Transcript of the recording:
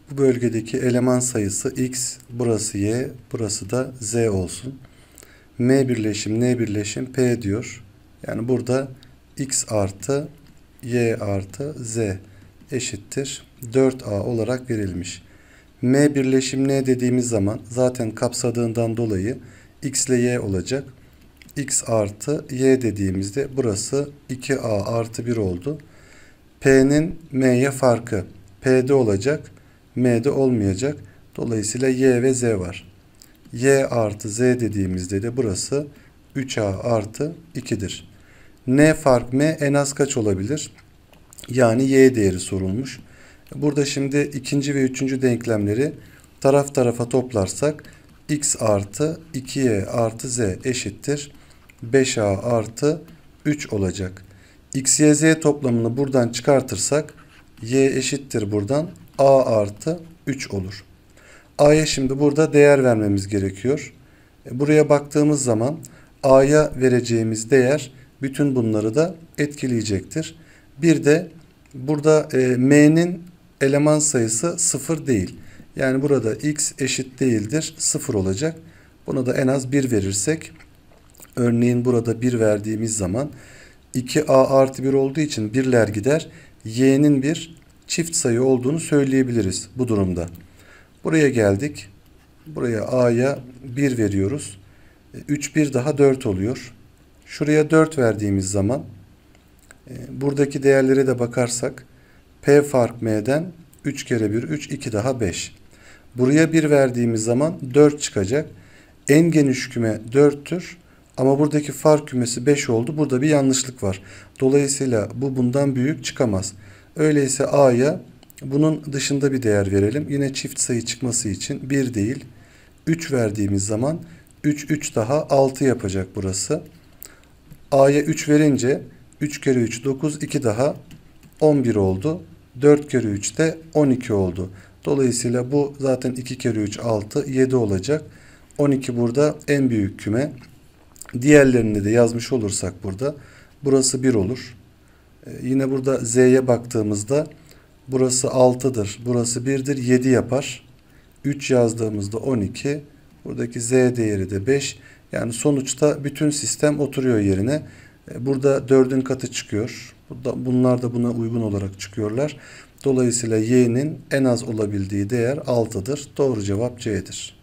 Bu bölgedeki eleman sayısı x, burası y, burası da z olsun. M birleşim n birleşim p diyor. Yani burada x artı y artı z eşittir 4a olarak verilmiş. M birleşim n dediğimiz zaman zaten kapsadığından dolayı x ile y olacak. X artı y dediğimizde burası 2a artı 1 oldu. P'nin m'ye farkı P'de olacak, M'de olmayacak. Dolayısıyla y ve z var. Y artı z dediğimizde de burası 3a artı 2'dir. N fark m en az kaç olabilir? Yani y değeri sorulmuş. Burada şimdi ikinci ve üçüncü denklemleri taraf tarafa toplarsak x artı 2y artı z eşittir 5a artı 3 olacak. X, y, z toplamını buradan çıkartırsak y eşittir buradan a artı 3 olur. A'ya şimdi burada değer vermemiz gerekiyor. Buraya baktığımız zaman A'ya vereceğimiz değer bütün bunları da etkileyecektir. Bir de burada M'nin eleman sayısı 0 değil. Yani burada x eşit değildir 0 olacak. Buna da en az 1 verirsek, örneğin burada 1 verdiğimiz zaman 2a artı 1 olduğu için birler gider. Y'nin bir çift sayı olduğunu söyleyebiliriz bu durumda. Buraya geldik. Buraya a'ya 1 veriyoruz. 3 1 daha 4 oluyor. Şuraya 4 verdiğimiz zaman buradaki değerlere de bakarsak p fark m'den 3 kere 1 3 2 daha 5. Buraya 1 verdiğimiz zaman 4 çıkacak. En geniş küme 4'tür. Ama buradaki fark kümesi 5 oldu. Burada bir yanlışlık var. Dolayısıyla bu bundan büyük çıkamaz. Öyleyse a'ya bunun dışında bir değer verelim. Yine çift sayı çıkması için 1 değil 3 verdiğimiz zaman 3 3 daha 6 yapacak burası. A'ya 3 verince 3 kere 3 9 2 daha 11 oldu. 4 kere 3 de 12 oldu. Dolayısıyla bu zaten 2 kere 3 6 7 olacak. 12 burada en büyük küme. Diğerlerini de yazmış olursak burada burası 1 olur. Yine burada z'ye baktığımızda burası 6'dır. Burası 1'dir. 7 yapar. 3 yazdığımızda 12. Buradaki z değeri de 5. Yani sonuçta bütün sistem oturuyor yerine. Burada 4'ün katı çıkıyor. Bunlar da buna uygun olarak çıkıyorlar. Dolayısıyla y'nin en az olabildiği değer 6'dır. Doğru cevap C'dir.